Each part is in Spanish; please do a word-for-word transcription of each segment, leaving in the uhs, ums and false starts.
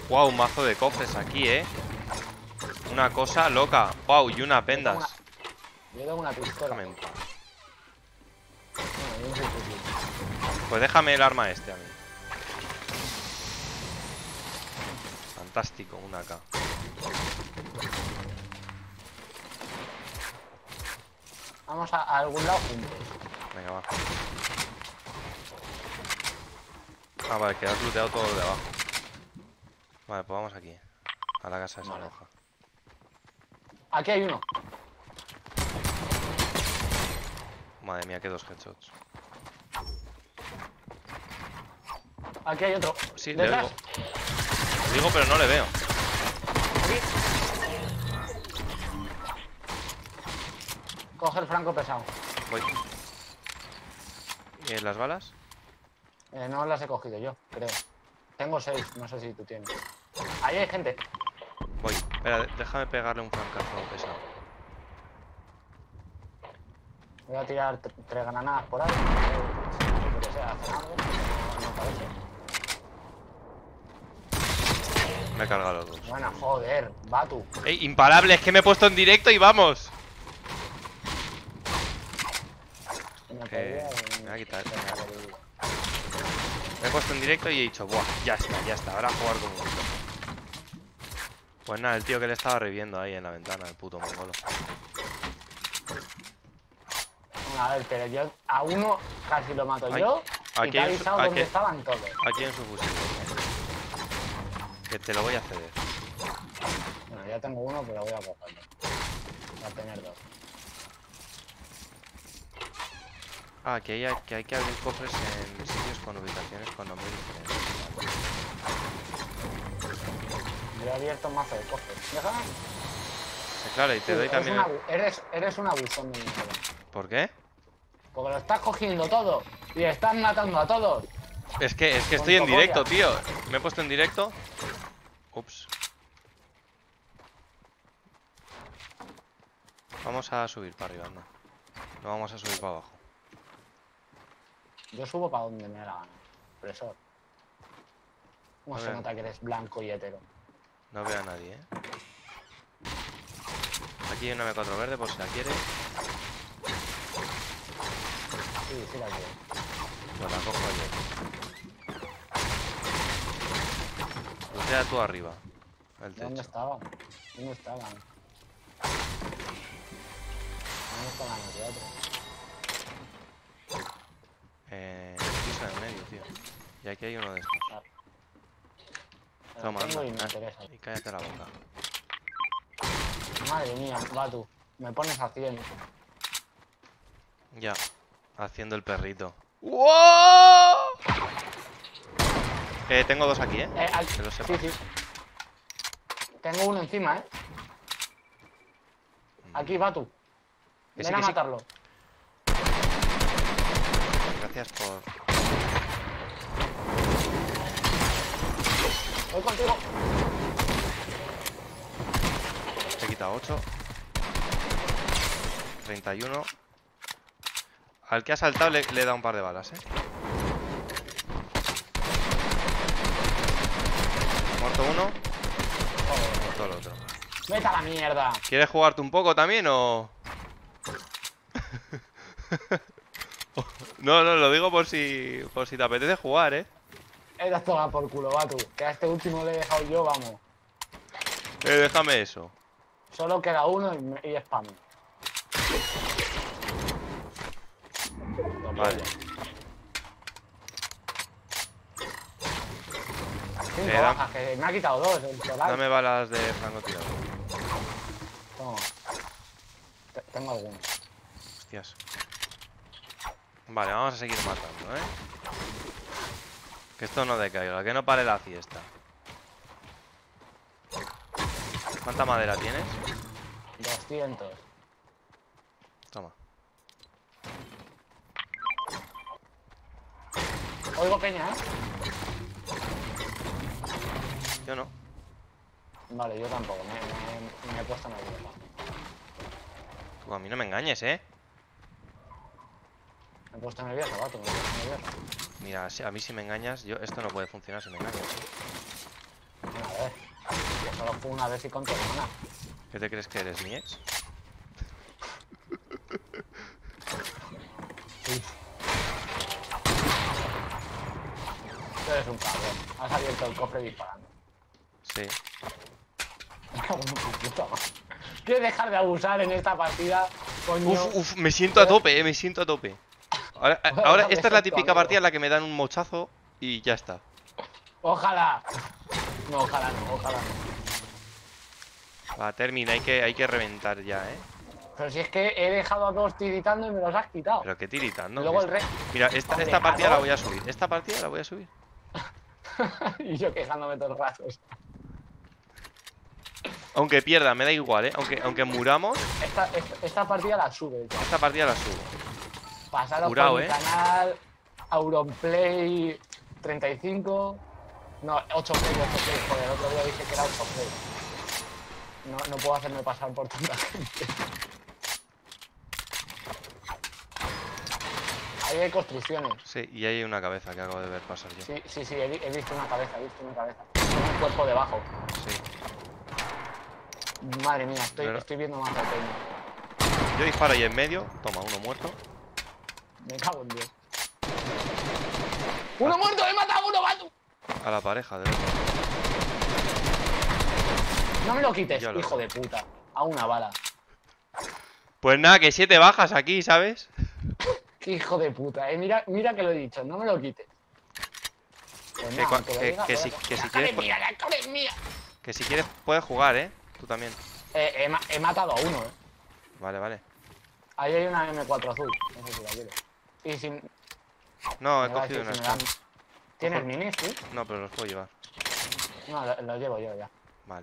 Wow, un mazo de cofres aquí, eh. Una cosa loca. Wow, y unas vendas. Yo tengo una pistola. Déjame en paz. Bueno, yo un fusil. Pues déjame el arma este a mí. Fantástico, una acá. Vamos a, a algún lado juntos. Venga, va. Ah, vale, que has looteado todo lo de abajo. Vale, pues vamos aquí. A la casa esa Vale. roja. Aquí hay uno. Madre mía, qué dos headshots. Aquí hay otro. Sí, le ¿Detrás? oigo. Le digo, pero no le veo. Aquí. Coge el franco pesado. Voy. ¿Y las balas? Eh, no las he cogido yo, creo. Tengo seis, no sé si tú tienes. Ahí hay gente. Voy. Espera, déjame pegarle un francazo pesado. Voy a tirar t- tres granadas por ahí. Yo qué sé, hacen algo. No, no parece. Me he cargado los dos. Bueno, joder, Batu. ¡Ey, imparable! Es que me he puesto en directo y vamos. Me Que... podría- Me voy a quitar. Me he puesto en directo y he dicho, buah, ya está, ya está. Ahora a jugar con gusto. Pues nada, el tío que le estaba reviendo ahí en la ventana, el puto mongolo. A ver, pero yo a uno casi lo mato Ay, yo. Y aquí te he en su- avisado aquí- dónde estaban todos. Aquí en su fusil. Que te lo voy a ceder. Bueno, ya tengo uno, pero voy a cogerlo. Voy a tener dos. Ah, que hay, que hay que abrir cofres en sitios con ubicaciones con nombres diferentes. Yo he abierto un mazo de cofres. Déjame. Sí, claro, y te doy eres, también... un el- abu- eres, eres un abusón de mierda. ¿Por qué? Porque lo estás cogiendo todo. Y estás matando a todos. Es que, es que Con estoy en tu directo, polla. tío. Me he puesto en directo. Ups. Vamos a subir para arriba, no. No vamos a subir para abajo. Yo subo para donde me da la gana. Presor. ¿Cómo A se ver. nota que eres blanco y hetero? No veo a nadie, eh. Aquí hay una M cuatro verde por si la quiere. Sí, sí la quiero. Pues la cojo yo. Lootea tú arriba. El ¿Dónde techo. estaban? ¿Dónde estaban? ¿Dónde estaban los otros? Eh, piso en medio, tío. Y aquí hay uno de estos. Lo Toma, tengo y me anda. interesa. Y cállate la boca. Madre mía, Batu. Me pones a cien. Ya. Haciendo el perrito. ¡Wow! Eh, tengo dos aquí, ¿eh? Eh, al- Que lo sí, sepas. sí. Tengo uno encima, ¿eh? Aquí, Batu. Que Ven sí, a que sí. matarlo. Gracias por... Voy contigo. Te he quitado ocho. treinta y uno. Al que ha saltado le, le he dado un par de balas, ¿eh? Muerto uno. Muerto el otro. Vete a la mierda. ¿Quieres jugarte un poco también o...? No, no, lo digo por si... Por si te apetece jugar, ¿eh? Eres toda por culo, Batu. Que a este último le he dejado yo, vamos. Eh, déjame eso. Solo queda uno y, me- y spam. Vale. Cinco Eh, da- bajas, que me ha quitado dos. El Solari. Dame balas de francotirador. Toma. Te- Tengo alguno. Hostias. Vale, vamos a seguir matando, ¿eh? Que esto no decaiga, que no pare la fiesta. ¿Cuánta madera tienes? doscientos. Toma. Oigo peña, ¿eh? Yo no. Vale, yo tampoco. Me, me- me he puesto nervioso. Tú a mí no me engañes, ¿eh? Me he puesto nervioso, Batu. Me he puesto nervioso. Mira, si- a mí si me engañas, yo esto no puede funcionar si me engañas, ¿eh? A ver. Solo fue una vez y con tu hermana. ¿Qué te crees que eres, mi ex? Tú eres un cabrón. Has abierto el cofre disparando. Sí. Me cago en tu puta madre. ¿Quieres dejar de abusar en esta partida, coño? Uf, uf, me siento a tope, eh, me siento a tope. Ahora, ahora esta es la típica partida en la que me dan un mochazo y ya está. Ojalá. No, ojalá no, ojalá no. Va, termina, hay que, hay que reventar ya, eh. Pero si es que he dejado a todos tiritando y me los has quitado. Pero qué tiritando. Y luego ¿Qué el rey. es? Mira, esta, Hombre, esta partida la claro. voy a subir. Esta partida la voy a subir. Y yo quejándome todo el rato. Aunque pierda, me da igual, eh. Aunque, aunque muramos, Esta, esta, esta partida la sube. Ya. esta partida la subo. Pasaros Jurado, por mi ¿eh? canal. Auronplay treinta y cinco. No, ocho play, ocho play. Joder, el otro día dije que era ocho play. No, no puedo hacerme pasar por tanta gente. Ahí hay construcciones. Sí, y ahí hay una cabeza que acabo de ver pasar yo. Sí, sí, sí, he, vi- he visto una cabeza, he visto una cabeza. Tiene un cuerpo debajo. Sí. Madre mía, estoy, Pero- estoy viendo más pequeño. Yo disparo ahí en medio. Toma, uno muerto. Me cago en Dios. ¡Uno muerto! ¡He matado a uno, Batu! A la pareja, de verdad. No me lo quites, Yo lo hijo de puta. A una bala. Pues nada, que siete bajas aquí, ¿sabes? Qué hijo de puta, eh. Mira, mira que lo he dicho, no me lo quites. Pues Que nada, cua- aunque lo que- diga, que voy a si- co- que si ¡La quieres, cara es mía, la cara es mía! Que si quieres puedes jugar, ¿eh? Tú también. Eh, he, ma- he matado a uno, eh. Vale, vale. Ahí hay una eme cuatro azul. No sé si la quiero. Y si. me No, he va a cogido decir una si me dan- scar. ¿Tienes Cojo- minis, sí? No, pero los puedo llevar. No, lo, lo llevo yo ya. Vale.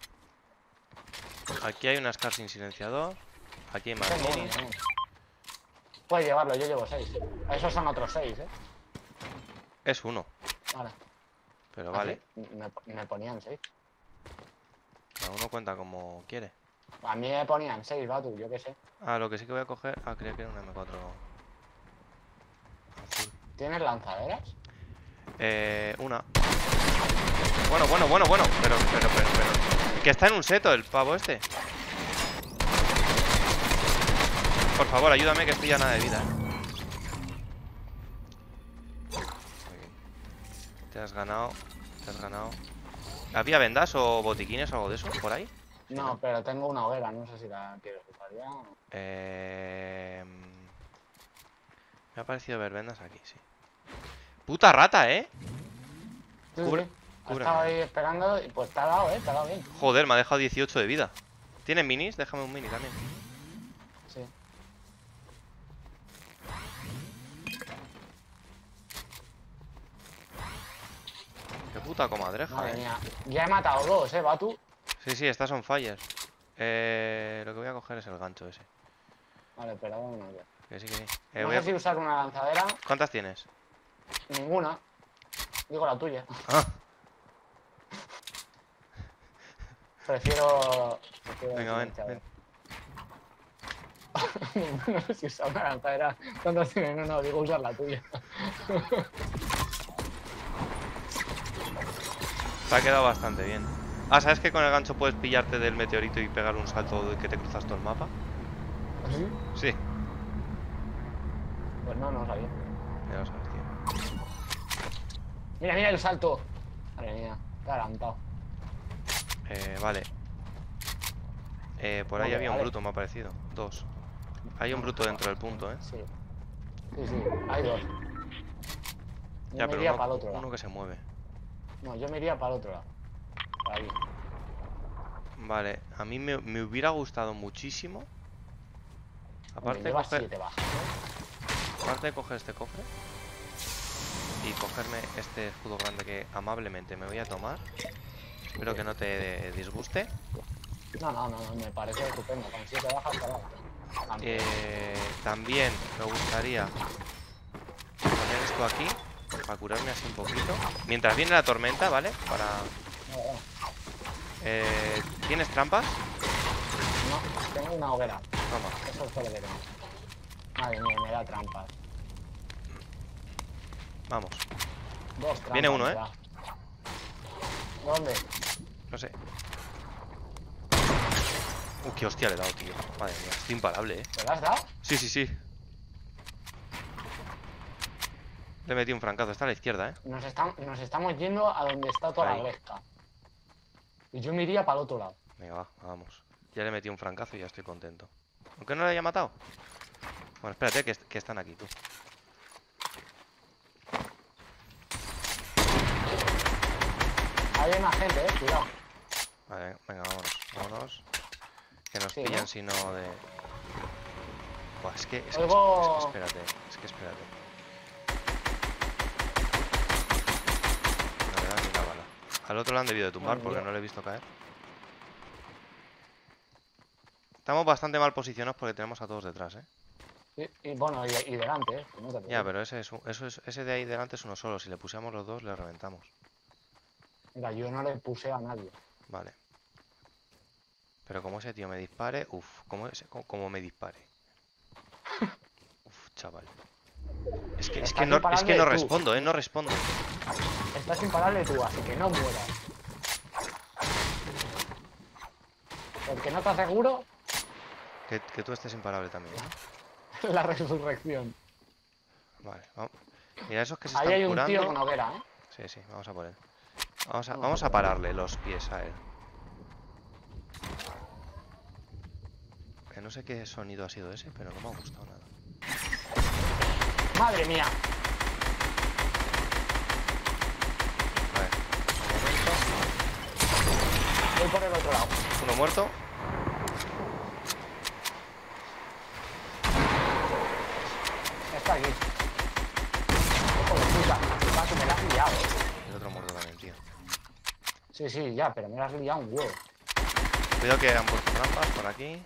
Aquí hay una scar sin silenciador. Aquí hay más Tengo uno, minis. tengo uno. Puedes llevarlo, yo llevo seis. Esos son otros seis, eh. Es uno, Vale. pero Ah, vale. sí, Me, me ponían seis. Cada uno cuenta como quiere. A mí me ponían seis, Batu, yo qué sé. Ah, lo que sí que voy a coger. Ah, creía que era una eme cuatro azul. ¿Tienes lanzaderas? Eh, una. Bueno, bueno, bueno, bueno. Pero, pero, pero, pero. Que está en un seto el pavo este. Por favor, ayúdame que estoy ya nada de vida, eh. Muy bien. Te has ganado. Te has ganado. ¿Había vendas o botiquines o algo de eso por ahí? No, pero tengo una hoguera, no sé si la quieres usar ya. o- Eh... Me ha parecido ver vendas aquí, sí. Puta rata, ¿eh? Sí, Cubre- sí. cúbreme. Estaba ahí esperando y pues te ha dado, eh, te ha dado bien. Joder, me ha dejado dieciocho de vida. ¿Tienes minis? Déjame un mini también. Sí. Qué puta comadreja, Madre eh. mía. Ya he matado dos, eh, Batu. Sí, sí, estas son fire. Eh, lo que voy a coger es el gancho ese. Vale, pero dame una ya. Que sí, que sí. Eh, No voy sé si a... usar una lanzadera. ¿Cuántas tienes? Ninguna. Digo la tuya. Ah, Prefiero. prefiero el venga, ven, silenciador. ven. No sé si usar una lanzadera. ¿Cuántos tienes? No, no, digo usar la tuya. Te ha quedado bastante bien. Ah, ¿sabes que con el gancho puedes pillarte del meteorito y pegar un salto y que te cruzas todo el mapa? ¿Sí? Sí, Pues no, no lo sabía. ya lo sabes, tío. Mira, mira el salto. Madre mía, te he adelantado. Eh, vale. Eh, por ahí Vale, había un vale. bruto, me ha parecido. Dos. Hay un bruto dentro del punto, ¿eh? Sí. Sí, sí, hay dos. Yo Ya, me pero iría uno, para el otro uno lado. que se mueve. No, yo me iría para el otro lado. Para ahí. Vale, a mí me, me hubiera gustado muchísimo. Hombre, Aparte de, llevas coger, siete bajas, ¿eh? aparte de coger este cofre y cogerme este escudo grande que amablemente me voy a tomar. Espero que no te disguste. No, no, no, no, me parece estupendo. Con siete bajas, carajo. Eh, también me gustaría poner esto aquí para curarme así un poquito. Mientras viene la tormenta, ¿vale? Para... No, no, Eh, ¿Tienes trampas? no, tengo una hoguera. Toma. Eso es todo lo que tengo. Madre mía, me da trampas. Vamos. Dos trampas. Viene uno, me ¿eh? da. ¿Dónde? No sé. Uh, qué hostia le he dado, tío. Madre mía, estoy imparable, eh. ¿Te lo has dado? Sí, sí, sí. Le he metido un francazo. Está a la izquierda, eh. Nos, está, nos estamos yendo a donde está toda Ahí. la gresca. Y yo me iría para el otro lado. Venga, va, vamos. Ya le he metido un francazo y ya estoy contento. ¿Aunque no le haya matado? Bueno, espérate, que, que están aquí, tú. Ahí hay más gente, eh, cuidado. Vale, venga, vámonos. Vámonos. Que nos Sí, pillan ¿no? si no de... Buah, es que... Es que, Oigo- es que espérate. Es que espérate. No le dan ni una bala. Al otro lo han debido de tumbar Bueno, porque yo- no le he visto caer. Estamos bastante mal posicionados porque tenemos a todos detrás, eh. Y, y bueno, y, y delante, eh. No te Ya, preocupes. pero ese, es, un- eso es, ese de ahí delante es uno solo. Si le pusiéramos los dos, le reventamos. Mira, yo no le puse a nadie. Vale. Pero como ese tío me dispare... Uf, como, ese, como, como me dispare. Uf, chaval. Es que, es que Estás no, es imparable que no tú. respondo, eh. No respondo. Estás imparable tú, así que no mueras. Porque no te aseguro Que, que tú estés imparable también, ¿eh? la resurrección. Vale, vamos. Mira, esos que se Ahí están hay un curando... tío con hoguera, ¿eh? Sí, sí, vamos a por él. Vamos a, Vamos vamos a a por él. pararle los pies a él. Que no sé qué sonido ha sido ese, pero no me ha gustado nada. Madre mía. Vale, un momento. Voy por el otro lado. Uno muerto. Está aquí. Hijo de puta. Va, que me la has liado, eh. El otro muerto también, tío. Sí, sí, ya, pero me la has liado un huevo. Cuidado que han puesto trampas por aquí.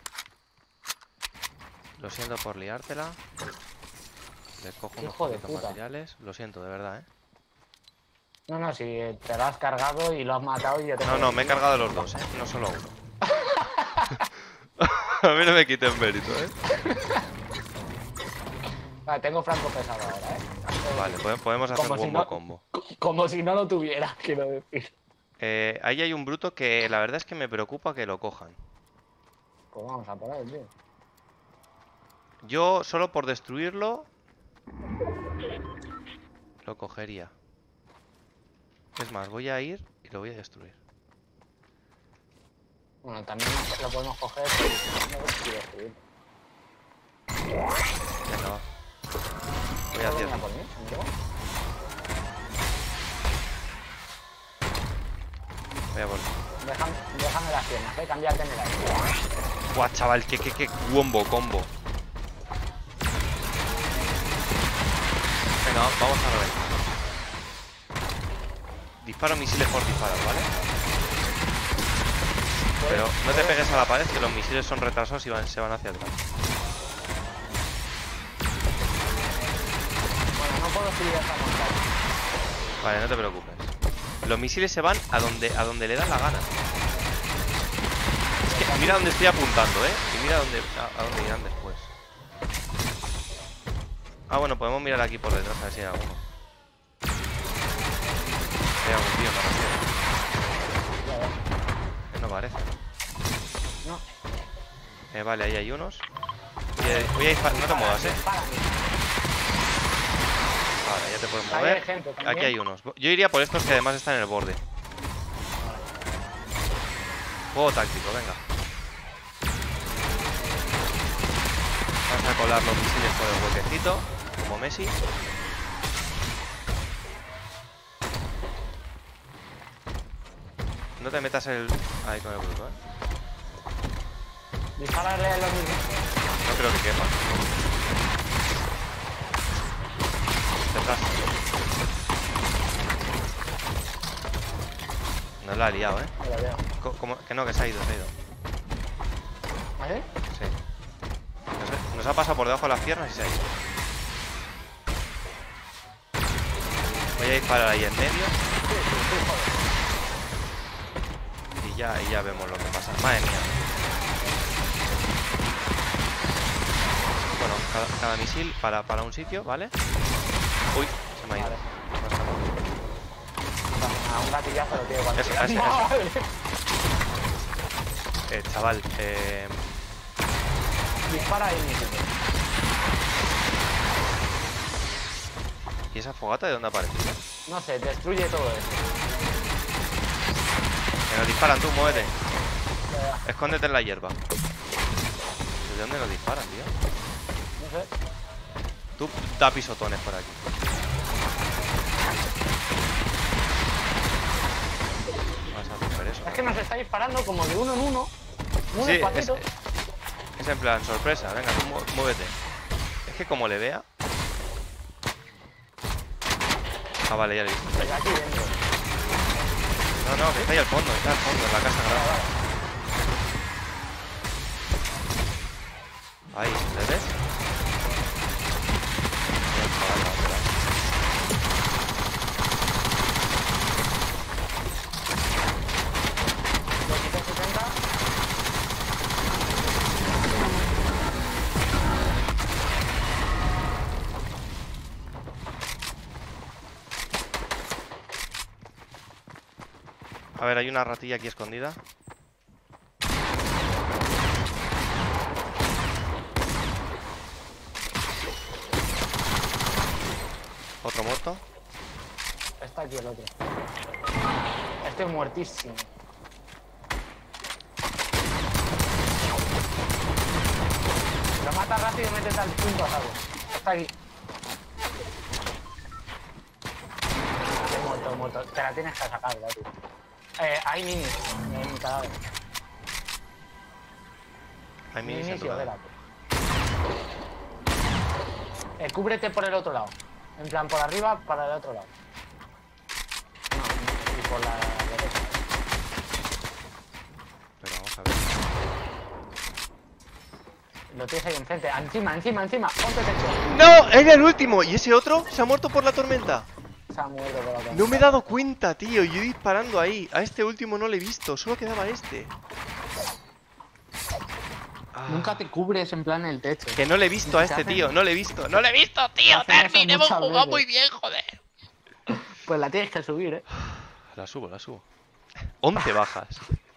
Lo siento por liártela. Le cojo unos Hijo de poquitos puta. materiales. Lo siento, de verdad, eh. No, no, si te lo has cargado y lo has matado y yo te... No, no, me he cargado de los dos, eh. No solo uno. A mí no me quiten mérito, eh. Vale, tengo franco pesado ahora, eh. Vale, pode- podemos hacer Como si combo no- combo. Como si no lo tuviera, quiero decir. Eh, ahí hay un bruto que la verdad es que me preocupa que lo cojan. Pues vamos a por él, tío. Yo, solo por destruirlo, lo cogería. Es más, voy a ir y lo voy a destruir. Bueno, también lo podemos coger pero y destruir. Venga, va. Voy ¿No hacia venía ti. por mí, amigo? Voy a por ti. Déjame, déjame las piernas, eh, cambiarte en el aire. Buah, chaval, que, que, que combo, combo. Venga, va- vamos a ver. Disparo misiles por disparar, ¿vale? Pero no te pegues a la pared, que los misiles son retrasados y van, se van hacia atrás. Bueno, no puedo subir a esa montaña. Vale, no te preocupes. Los misiles se van a donde, a donde le dan la gana. Es que mira dónde estoy apuntando, ¿eh? Y mira dónde, a, a dónde irán después. Ah, bueno, podemos mirar aquí por detrás a ver si hay alguno. Hay algún tío, me refiero. Ya ves. Que no parece. No. Eh, vale, ahí hay unos. Voy a, voy a disparar. No te muevas, ¿eh? Para. Vale, ya te puedes Ahí mover. hay gente también. Aquí hay unos. Yo iría por estos que además están en el borde. Juego táctico, venga. Vamos a colar los misiles por el huequecito, como Messi. No te metas el... ahí con el bruto, eh. Dispárale a los mismos. No creo que quepa. Detrás. No la ha liado, eh. Me lo veo. Co- como- Que no, que se ha ido, se ha ido. ¿Vale? Sí. Nos ha, nos ha pasado por debajo de las piernas y se ha ido. Voy a disparar ahí en medio. Sí, sí, sí, joder. Y ya, y ya vemos lo que pasa. Madre mía. Bueno, cada, cada misil para, para un sitio, ¿vale? Uy, se me ha ido. Vale. No está mal. A un gatillazo lo tiene cuando Eso, quieras. eso, eso. Madre. Eh, chaval, eh... Dispara ahí, mi sitio. ¿Y esa fogata de dónde aparece? No sé, destruye todo eso. Que nos disparan, tú, muévete. Ya, ya. Escóndete en la hierba. ¿De dónde nos disparan, tío? No sé. Tú da pisotones por aquí. Vas a romper eso. Es que nos está disparando como de uno en uno. Muy Sí, es, despacito. es en plan sorpresa. Venga, tú mu- muévete. Es que como le vea... Ah, vale, ya le he visto. Pues aquí dentro. No, no, que está ahí al fondo, está al fondo, en la casa Vale, grande. vale. Ahí, ¿le ves? Bien, chaval, la otra. doscientos setenta. A ver, hay una ratilla aquí escondida. Otro muerto. Está aquí el otro. Estoy muertísimo. Lo mata rápido y métete al punto, ¿sabes? Está aquí. He muerto, he muerto. Te la tienes que sacar, ya, tío. Eh, hay minis en mi cadáver. Hay minis en Minis tu y lado. hoguera, tío. Eh, cúbrete por el otro lado. En plan, por arriba, para el otro lado. No, y por la derecha. Pero vamos a ver. Lo tienes ahí enfrente. Encima, encima, encima. Ponte techo. ¡No! ¡Era el último! ¿Y ese otro? ¿Se ha muerto por la tormenta? Se ha muerto por la tormenta. No me he dado cuenta, tío. Yo disparando ahí. A este último no le he visto. Solo quedaba este. Ah, Nunca te cubres en plan el techo. que no le he visto a este tío. No le he visto. ¡No le he visto, tío! Hacen eso ¡Termin! Hemos muchas jugado veces. muy bien, joder. Pues la tienes que subir, ¿eh? La subo, la subo. once bajas.